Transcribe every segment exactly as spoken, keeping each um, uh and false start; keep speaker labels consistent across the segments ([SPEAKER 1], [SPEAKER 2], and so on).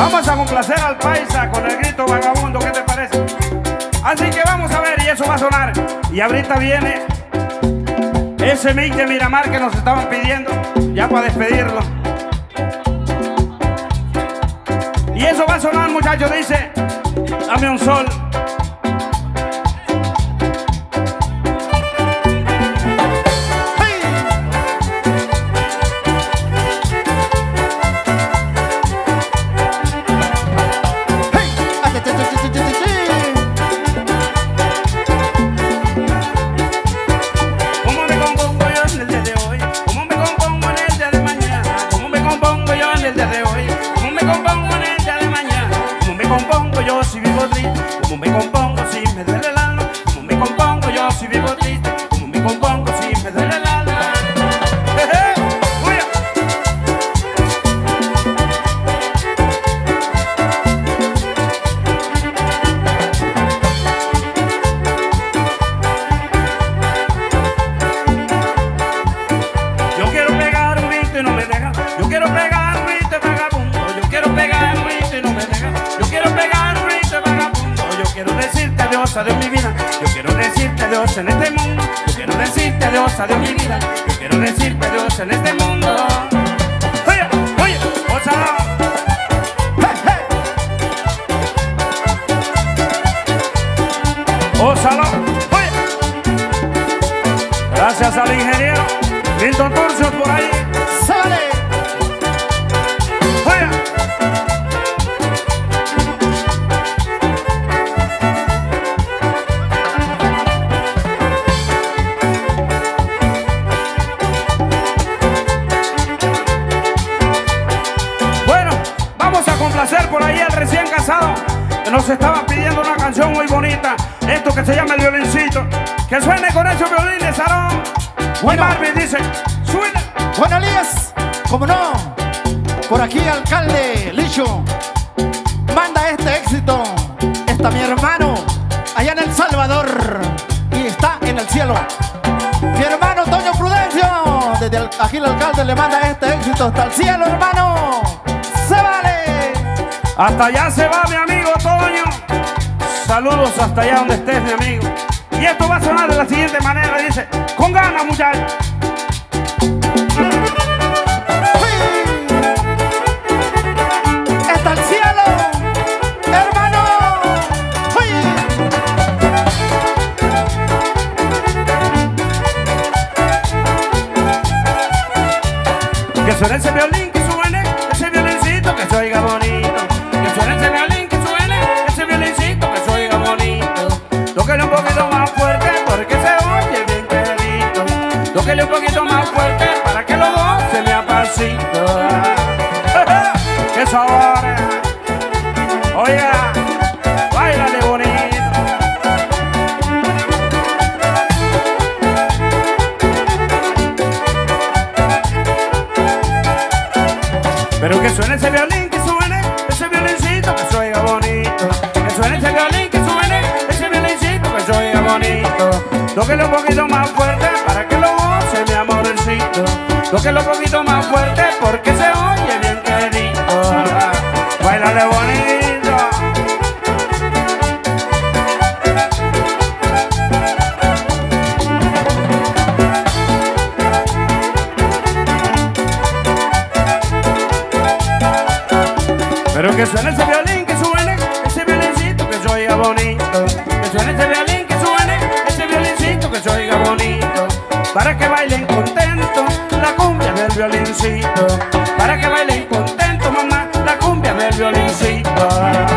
[SPEAKER 1] Vamos a complacer al paisa con el grito vagabundo, ¿qué te parece? Así que vamos a ver, y eso va a sonar. Y ahorita viene ese mix de Miramar que nos estaban pidiendo, ya para despedirlo. Y eso va a sonar, muchachos, dice: dame un sol.
[SPEAKER 2] Como me compongo si me duele el alma, como me compongo yo si vivo triste, como me compongo si me duele el alma. Yo quiero pegar un grito y no me deja, yo quiero pegar un grito vagabundo, yo quiero pegar un grito y no me deja, yo quiero pegar un grito vagabundo. Yo quiero decirte adiós, adiós mi vida. Yo quiero decirte adiós en este mundo. Yo quiero decirte adiós, adiós mi vida. Yo quiero decirte adiós en este mundo. Oye, oye, ojalá.
[SPEAKER 1] Ojalá. Oye. Gracias al ingeniero Milton Turcios por ahí.
[SPEAKER 3] ¡Sale!
[SPEAKER 1] Oye. Complacer por ahí al recién casado que nos estaba pidiendo una canción muy bonita, esto que se llama El Violincito, que suene con esos violines, Aarón. Bueno, Marvin dice, suena.
[SPEAKER 3] Bueno, Elías, como no, por aquí alcalde Licho manda este éxito. Está mi hermano allá en El Salvador y está en el cielo. Mi hermano Toño Prudencio, desde el, aquí el alcalde le manda este éxito hasta el cielo, hermano. ¡Se vale!
[SPEAKER 1] Hasta allá se va mi amigo Toño. Saludos hasta allá donde estés, mi amigo. Y esto va a sonar de la siguiente manera, dice: con ganas, muchachos.
[SPEAKER 3] ¡Hasta el cielo, hermano!
[SPEAKER 1] Que suene ese violín, que suene ese violincito, que se oiga bonito. Que suene ese violín, que suene ese violincito, que se oiga bonito. Tóquele un poquito más fuerte porque se oye bien clarito. Tóquele un poquito más fuerte para que los dos se me apacito. ¡Qué sabor! Oiga, báilale bonito. Pero que suene ese violín, que suene ese violincito, que se oiga bonito. Que suene ese violín, que suene ese violincito, que se oiga bonito. Tóquele un poquito más fuerte para que lo goce, mi amorcito. Tóquele un poquito más fuerte porque se oye bien querido. Báilale bonito. Pero que suene ese violín, que suene ese violincito, que se oiga bonito. Que suene ese violín, que suene ese violincito, que se oiga bonito. Para que bailen contento la cumbia del violincito. Para que bailen contento, mamá, la cumbia del violincito.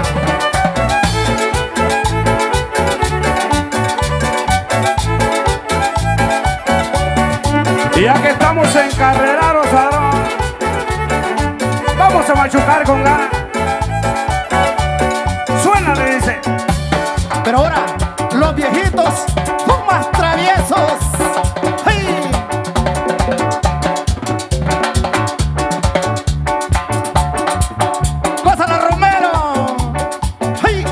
[SPEAKER 1] Y ya que estamos en Carreraros, Aarón, vamos a machucar con ganas. Suena, le dice.
[SPEAKER 3] Pero ahora, los viejitos son más traviesos. ¡Hey! ¡Gózala, Romero! ¡Hey!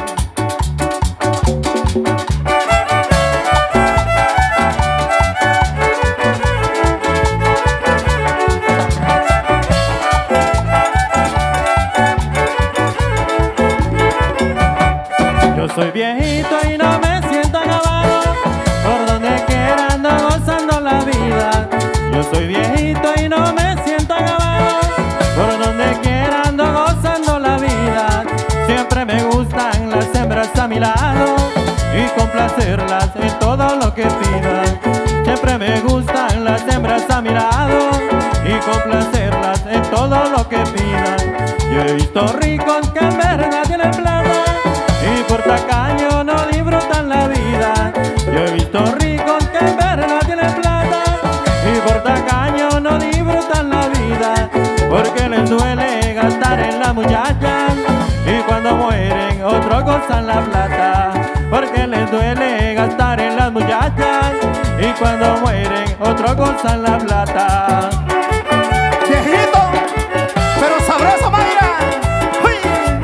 [SPEAKER 4] soy viejito y no me siento acabado, por donde quiera ando gozando la vida. Yo soy viejito y no me siento acabado, por donde quiera ando gozando la vida. Siempre me gustan las hembras a mi lado y complacerlas en todo lo que pidan. Siempre me gustan las hembras a mi lado y complacerlas en todo lo que pidan. Yo he visto ricos que en verdad tienen plata y por tacaño no disfrutan la vida. Yo he visto ricos que en verdad tienen plata y por tacaño no disfrutan la vida, porque les duele gastar en la muchacha y cuando mueren otros gozan la plata. Porque les duele gastar en las muchachas y cuando mueren otros gozan la plata.
[SPEAKER 3] Viejito, pero sabroso, Mayra. ¡Uy!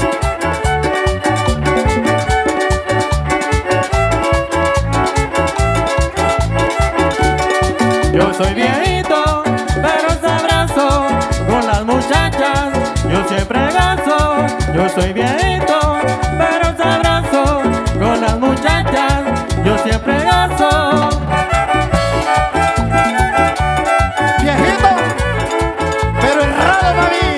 [SPEAKER 4] Yo soy viejito, pero sabroso con las muchachas, yo siempre gasto. Yo soy viejito, pero sabroso con las muchachas, yo siempre gasto.
[SPEAKER 3] Viejito, pero errado, mami.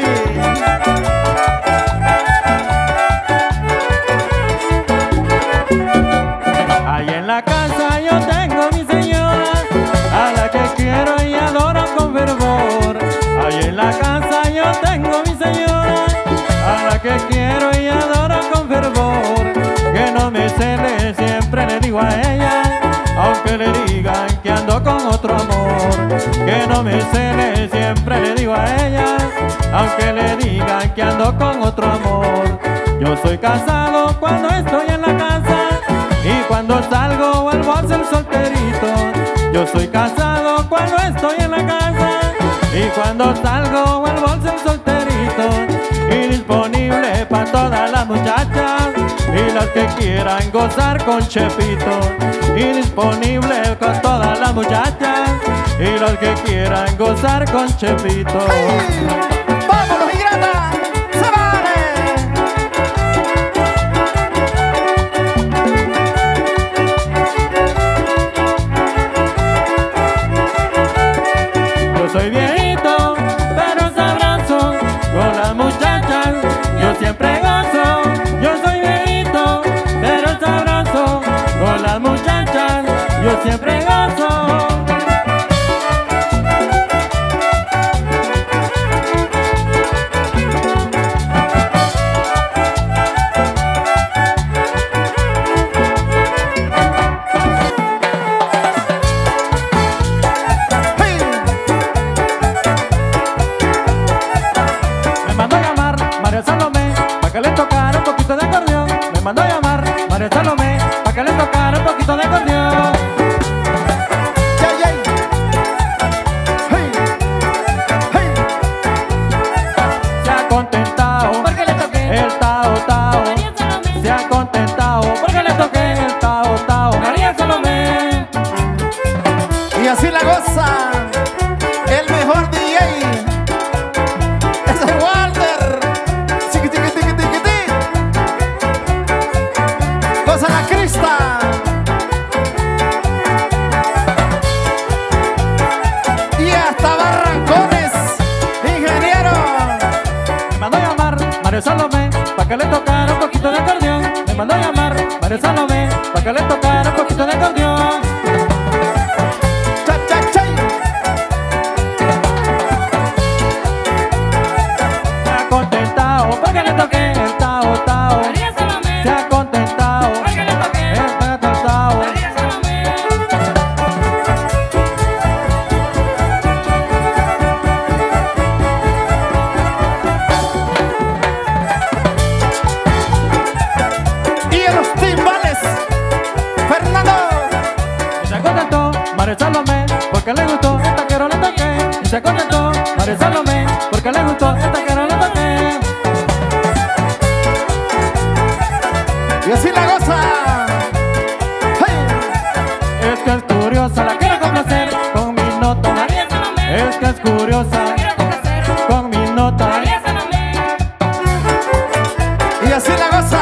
[SPEAKER 4] Ahí en la casa yo tengo mi señora, a la que quiero y adoro con fervor. Ahí en la casa yo tengo mi señora, a la que quiero y adoro con fervor. Que no me cele, siempre le digo a ella, aunque le digan que ando con otro amor. Que no me cele, siempre le digo a ella, aunque le digan que ando con otro amor. Yo soy casado cuando estoy en la casa y cuando salgo vuelvo a ser solterito. Yo soy casado cuando estoy en la casa y cuando salgo vuelvo a ser solterito. Y disponible para todas las muchachas y las que quieran gozar con Chepito. Y disponible con todas las muchachas y los que quieran gozar con Chepito.
[SPEAKER 3] ¡Ay! ¡Vámonos, ingrata! ¡Se vale!
[SPEAKER 4] Yo soy viejito, pero sabroso con las muchachas, yo siempre gozo. Yo soy viejito, pero sabroso con las muchachas, yo siempre gozo. Me mandó a llamar María Salomé para que le tocara un poquito de acordeón. Me mandó a llamar María Salomé para que le tocara un poquito de acordeón.
[SPEAKER 3] ¡Yay, yay! ¡Hey! ¡Hey!
[SPEAKER 4] Se ha contentado
[SPEAKER 2] Porque le toqué
[SPEAKER 4] el tao tao.
[SPEAKER 2] María Salomé.
[SPEAKER 4] Se ha contentado porque le toqué el tao tao.
[SPEAKER 2] María Salomé.
[SPEAKER 3] Y así la goza el mejor D J. Ese es Walter. Tiqui, tiqui, tiqui, tiqui, tiqui. Goza la crista. Y hasta Barrancones, ingeniero.
[SPEAKER 4] Me mandó a llamar María Salomé para que le tocara un poquito de acordeón. Me mandó a llamar María Salomé para que le tocara un poquito de acordeón.
[SPEAKER 3] Cha, cha, chay.
[SPEAKER 4] Se ha contentado porque le toqué el tao tao.
[SPEAKER 2] María Salomé.
[SPEAKER 4] Se ha contentado
[SPEAKER 2] Porque le toqué
[SPEAKER 4] el tao tao.
[SPEAKER 2] María Salomé.
[SPEAKER 3] Y en los timbales, Fernando.
[SPEAKER 4] Y se contentó María Salomé porque le gustó esta que no le toqué. Y se contentó María Salomé porque le gustó esta que no le toqué.
[SPEAKER 3] Y así la goza. ¡Hey!
[SPEAKER 4] Es que es curiosa, la quiero complacer con mi nota.
[SPEAKER 2] María Salomé.
[SPEAKER 4] Es que es curiosa
[SPEAKER 2] Quiero complacer.
[SPEAKER 4] con mi nota.
[SPEAKER 2] María Salomé.
[SPEAKER 3] Y así la goza.